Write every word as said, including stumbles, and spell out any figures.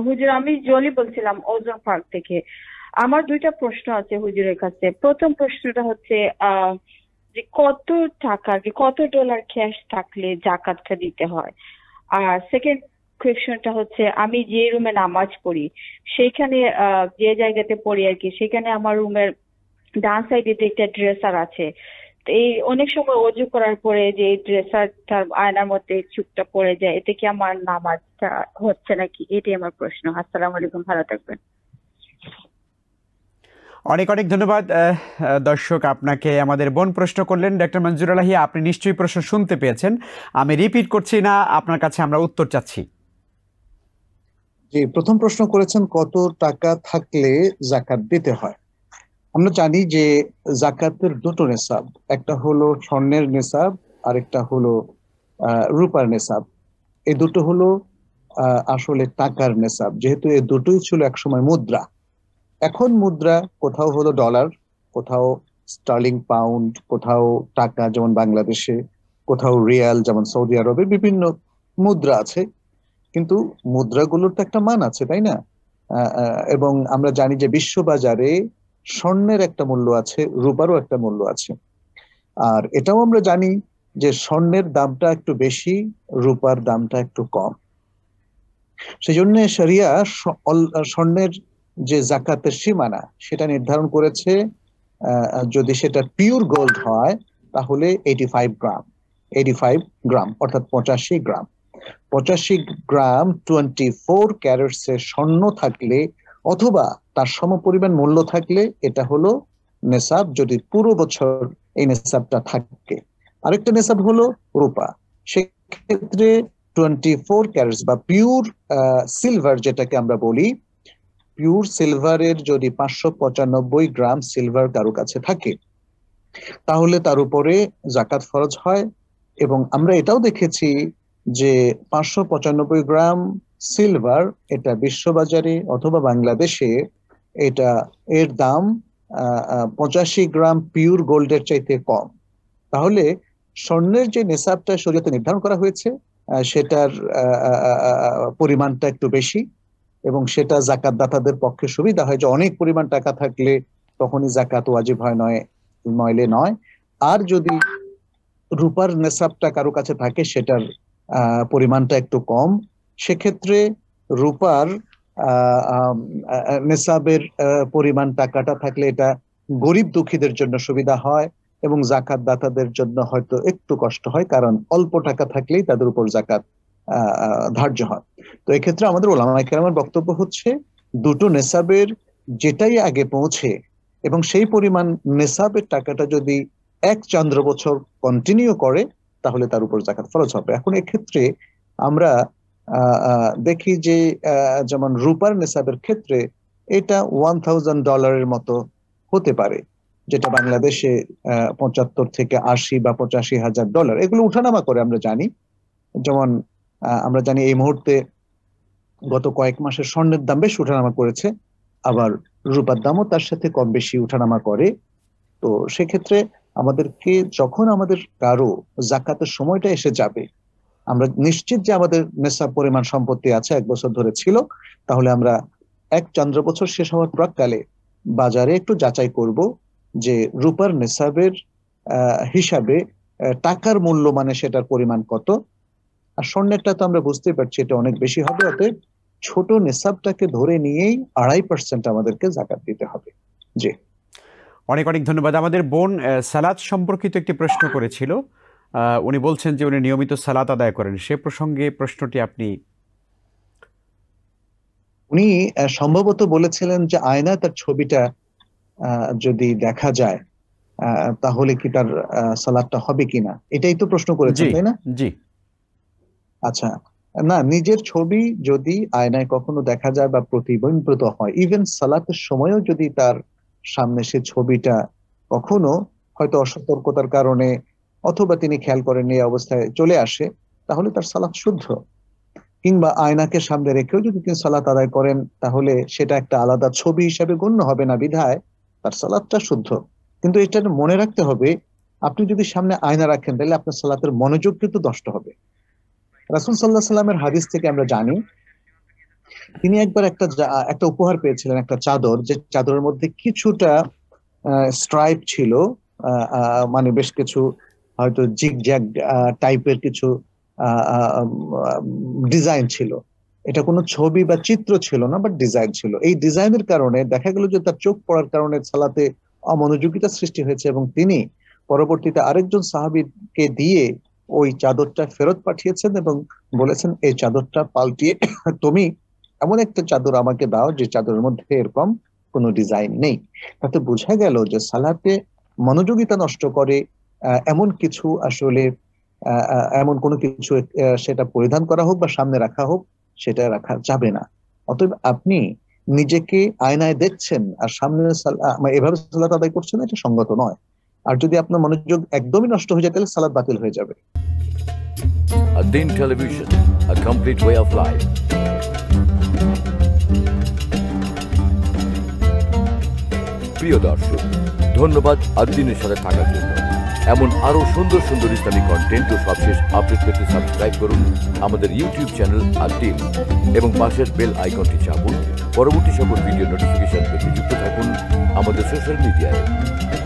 হুজুর, আমি জলি বলছিলাম ওজন পার্ক থেকে। আমার দুইটা প্রশ্ন আছে হুজুরের কাছে। প্রথম প্রশ্নটা হচ্ছে আহ যে কত টাকা কি কত ডলার ক্যাশ থাকলে জাকাতটা দিতে হয়। আর সেকেন্ড কোয়েশ্চনটা হচ্ছে, আমি যে রুমে নামাজ পড়ি সেইখানে আহ যে জায়গাতে পড়ি আর কি, সেখানে আমার রুমের ডান সাইডে একটা ড্রেসার আছে। তো এই অনেক সময় অজু করার পরে যে ড্রেসারটার আয়নার মধ্যে চুপটা পড়ে যায়, এতে কি আমার নামাজটা হচ্ছে নাকি? এটাই আমার প্রশ্ন। আসসালামু আলাইকুম, ভালো থাকবেন। অনেক অনেক ধন্যবাদ। আহ, আহ, দর্শক, আপনাকে আমাদের বোন প্রশ্ন করলেন ডক্টর মনজুর-এলাহি, আপনি নিশ্চয়ই প্রশ্ন শুনতে পেয়েছেন। আমি রিপিট করছি না, আপনার কাছে আমরা উত্তর চাচ্ছি। জি, প্রথম প্রশ্ন করেছেন কত টাকা থাকলে জাকাত দিতে হয়। আমরা জানি যে জাকাতের দুটো নেসাব, একটা হলো স্বর্ণের নেসাব, আরেকটা হলো আহ রূপার নেসাব। এই দুটো হলো আহ আসলে টাকার নেসাব, যেহেতু এই দুটোই ছিল একসময় মুদ্রা। এখন মুদ্রা কোথাও হলো ডলার, কোথাও স্টার্লিং পাউন্ড, কোথাও টাকা যেমন বাংলাদেশে, কোথাও রিয়াল যেমন সৌদি আরবে, বিভিন্ন মুদ্রা আছে। কিন্তু মুদ্রাগুলোর তো একটা মান আছে, তাই না? আহ, আহ, এবং আমরা জানি যে বিশ্ববাজারে স্বর্ণের একটা মূল্য আছে, রূপারও একটা মূল্য আছে। আর এটাও আমরা জানি যে স্বর্ণের দামটা একটু বেশি, রূপার দামটা একটু কম। সেই জন্য শরিয়া স- অল- স্বর্ণের যে জাকাতের সীমানা সেটা নির্ধারণ করেছে। আহ, যদি সেটা পিওর গোল্ড হয় তাহলে eighty five gram, eighty five gram অর্থাৎ পঁচাশি গ্রাম। পঁচাশি গ্রাম টোয়েন্টি ফোর ক্যারেটস এর স্বর্ণ থাকলে অথবা তার সমপরিমাণ মূল্য থাকলে এটা হলো নেসাব, যদি পুরো বছর এই নেসাবটা থাকে। আরেকটা নেসাব হলো রূপা। সেক্ষেত্রে টোয়েন্টি ফোর ক্যারেটস বা পিওর সিলভার যেটাকে আমরা বলি, পিওর সিলভারের যদি পাঁচশো পঁচানব্বই গ্রাম সিলভার কারো কাছে থাকে তাহলে তার উপরে জাকাত ফরজ হয়। এবং আমরা এটাও দেখেছি যে পাঁচশো পঁচানব্বই গ্রাম সিলভার এটা বিশ্ববাজারে অথবা বাংলাদেশে এটা এর দাম পঁচাশি গ্রাম পিওর গোল্ডের চাইতে কম। তাহলে স্বর্ণের যে নেসাবটা শরীয়তে নির্ধারণ করা হয়েছে আহ, সেটার আহ, আহ, আহ, পরিমাণটা একটু বেশি, এবং সেটা জাকাত দাতাদের পক্ষে সুবিধা হয় যে অনেক পরিমাণ টাকা থাকলে তখনই জাকাত ওয়াজিব হয়, নয় নইলে নয়। আর যদি রূপার নেসাবটা কারো কাছে থাকে সেটার আহ, পরিমাণটা একটু কম, সেক্ষেত্রে রূপার আহ, আহ, আহ, নেসাবের আহ, পরিমাণ টাকাটা থাকলে এটা গরিব দুঃখীদের জন্য সুবিধা হয় এবং জাকাত দাতাদের জন্য হয়তো একটু কষ্ট হয়, কারণ অল্প টাকা থাকলেই তাদের উপর জাকাত আহ, আহ, ধার্য হয়। তো এক্ষেত্রে আমাদের ওলামায়ে কেরামের বক্তব্য হচ্ছে দুটো নেসাবের যেটাই আগে পৌঁছে এবং সেই পরিমাণ নেসাবের টাকাটা যদি এক চন্দ্র বছর কন্টিনিউ করে তাহলে তার উপর জাকাত ফরজ হবে। এখন এক্ষেত্রে আমরা আহ, আহ, দেখি যে আহ, যেমন রূপার নেসাবের ক্ষেত্রে এটা ওয়ান থাউজেন্ড ডলারের মতো হতে পারে, যেটা বাংলাদেশে আহ পঁচাত্তর থেকে আশি বা পঁচাশি হাজার ডলার, এগুলো উঠানামা করে আমরা জানি। যেমন আহ, আমরা জানি এই মুহূর্তে গত কয়েক মাসের স্বর্ণের দাম বেশ উঠানামা করেছে, আবার রূপার দামও তার সাথে কম বেশি উঠানামা করে। তো সেক্ষেত্রে আমাদেরকে যখন আমাদের কারো জাকাতের সময়টা এসে যাবে, আমরা নিশ্চিত যে আমাদের নেশাব পরিমাণ সম্পত্তি আছে, এক বছর ধরে ছিল, তাহলে আমরা এক চন্দ্র বছর শেষ হওয়ার প্রাককালে বাজারে একটু যাচাই করব যে রূপার নেশাবের আহ হিসাবে আহ, টাকার মূল্য মানে সেটার পরিমাণ কত। আর স্বর্ণেরটা তো আমরা বুঝতেই পারছি এটা অনেক বেশি হবে, অতএব ছোট নেশাবটাকে ধরে নিয়েই আড়াই পার্সেন্ট আমাদেরকে জাকাত দিতে হবে। জি, অনেক অনেক ধন্যবাদ। আমাদের বোন আহ, সালাত সম্পর্কিত একটি প্রশ্ন করেছিল। আহ, উনি বলছেন যে উনি নিয়মিত সালাত আদায় করেন, সে প্রসঙ্গে প্রশ্নটি আপনি। উনি আহ, সম্ভবত বলেছিলেন যে আয়না তার ছবিটা আহ, যদি দেখা যায় আহ, তাহলে কি তার আহ, সালাদটা হবে কিনা, এটাই তো প্রশ্ন করেছেন, জি তাই না? জি। আচ্ছা, না, নিজের ছবি যদি আয়নায় কখনো দেখা যায় বা প্রতিবিম্বিত হয়, ইভেন সালাতের সময়ও যদি তার সামনে সে ছবিটা কখনো হয়তো অসতর্কতার কারণে অথবা তিনি খেয়াল করেননি এই অবস্থায় চলে আসে, তাহলে তার সালাত শুদ্ধ। কিংবা আয়নাকে সামনে রেখেও যদি তিনি সালাত আদায় করেন তাহলে সেটা একটা আলাদা ছবি হিসাবে গণ্য হবে না, বিধায় তার সালাতটা শুদ্ধ। কিন্তু এটা মনে রাখতে হবে, আপনি যদি সামনে আয়না রাখেন তাহলে আপনার সালাতের মনোযোগ কিন্তু নষ্ট হবে। রাসূল সাল্লাল্লাহু আলাইহি সাল্লামের হাদিস থেকে আমরা জানি তিনি একবার একটা একটা উপহার পেয়েছিলেন, একটা চাদর, যে চাদরের মধ্যে কিছুটা স্ট্রাইপ ছিল, মানে বেশ কিছু হয়তো জিগজ্যাগ টাইপের কিছু ডিজাইন ছিল। এটা কোনো ছবি বা চিত্র ছিল না, বাট ডিজাইন ছিল। এই ডিজাইনের কারণে দেখা গেল যে তার চোখ পড়ার কারণে সালাতে অমনোযোগিতা সৃষ্টি হয়েছে এবং তিনি পরবর্তীতে আরেকজন সাহাবীকে দিয়ে ওই চাদরটা ফেরত পাঠিয়েছেন এবং বলেছেন এই চাদরটা পাল্টিয়ে তুমি এমন একটা চাদর আমাকে দাও যে চাদরের মধ্যে এরকম কোনো ডিজাইন নেই। তাতে বোঝা গেল যে সালাতে মনোযোগিতা নষ্ট করে এমন কিছু আসলে এমন কোনো কিছু সেটা পরিধান করা হোক বা সামনে রাখা হোক, সেটা রাখা যাবে না। অতএব আপনি নিজেকে আয়নায় দেখছেন আর সামনে এভাবে সালাত আদায় করছেন, এটা সঙ্গত নয়। আর যদি আপনার মনোযোগ একদমই নষ্ট হয়ে যায় তাহলে সালাত বাতিল হয়ে যাবে। AdDeen Television, a complete way of life. প্রিয় দর্শক, ধন্যবাদ AdDeenের সাথে থাকার জন্য। এমন আরো সুন্দর সুন্দর ইসলামিক কন্টেন্ট ও সবশেষ আপডেট পেতে সাবস্ক্রাইব করুন আমাদের ইউটিউব চ্যানেল AdDeen এবং পাশের বেল আইকনটি চাপুন। পরবর্তী সকল ভিডিও নোটিফিকেশন পেতে যুক্ত থাকুন আমাদের সোশ্যাল মিডিয়ায়।